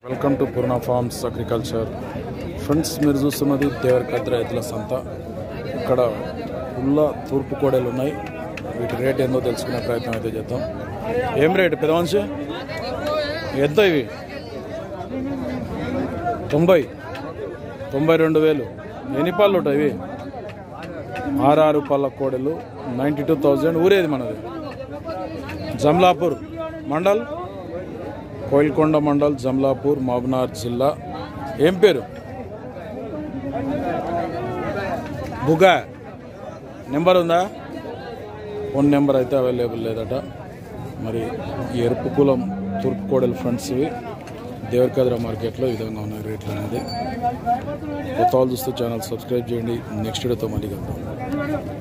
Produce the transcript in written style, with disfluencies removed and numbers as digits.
Welcome to Poorna farms agriculture friends. మీరు చూస్తున్నది దేవరకద్ర ఎద్దుల సంత. ఇక్కడ పుల్ల తూర్పు కోడలు ఉన్నాయి. వీటి రేట్ ఏందో తెలుసుకునే ప్రయత్నం అయితే చేద్దాం. ఏం రేటు పెద్ద మనిషి? ఎంత ఇవి? 92,000. ఎన్ని పళ్ళు ఉంటాయి ఇవి? 6 పళ్ళ కోడలు. 92,000. ఊరేది మనది? జమ్లాపూర్ మండల్, కోయిల్కొండ మండల్, జమ్లాపూర్, మహబూబ్నగర్ జిల్లా. ఏం పేరు? బుగా. నెంబర్ ఉందా? ఫోన్ నెంబర్ అయితే అవైలబుల్ లేదట. మరి ఈ ఎరుపు కులం తూర్పు కోడలు ఫ్రెండ్స్ ఇవి దేవరకద్ర మార్కెట్లో ఈ విధంగా ఉన్నాయి రేట్లు అనేది. కొత్త వాళ్ళు చూస్తే ఛానల్ సబ్స్క్రైబ్ చేయండి. నెక్స్ట్ వీడియోతో మళ్ళీ కలుద్దాం.